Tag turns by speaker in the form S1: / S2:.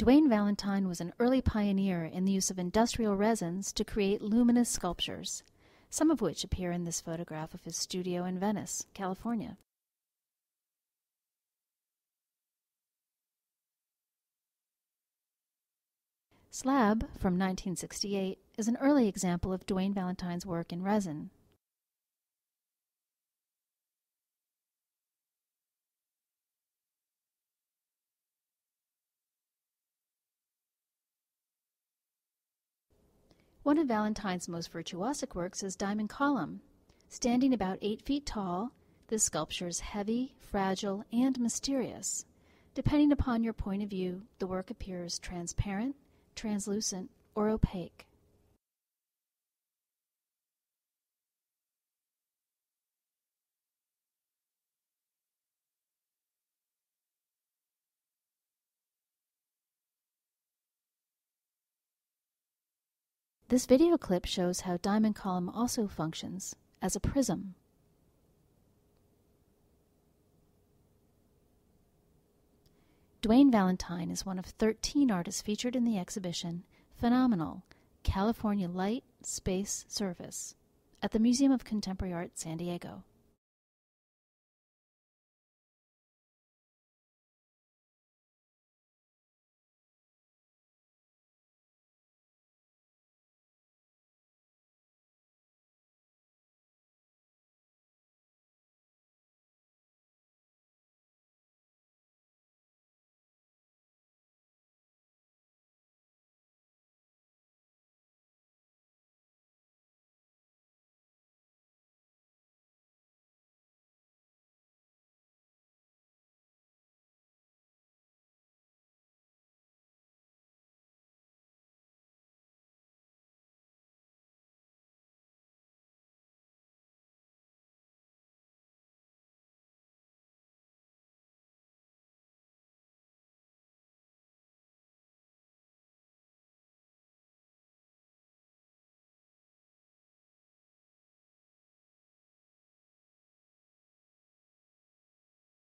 S1: Duane Valentine was an early pioneer in the use of industrial resins to create luminous sculptures, some of which appear in this photograph of his studio in Venice, California. Slab, from 1968, is an early example of Duane Valentine's work in resin. One of Valentine's most virtuosic works is Diamond Column. Standing about 8 feet tall, this sculpture is heavy, fragile, and mysterious. Depending upon your point of view, the work appears transparent, translucent, or opaque. This video clip shows how Diamond Column also functions as a prism. Duane Valentine is one of 13 artists featured in the exhibition Phenomenal, California Light Space Service at the Museum of Contemporary Art, San Diego.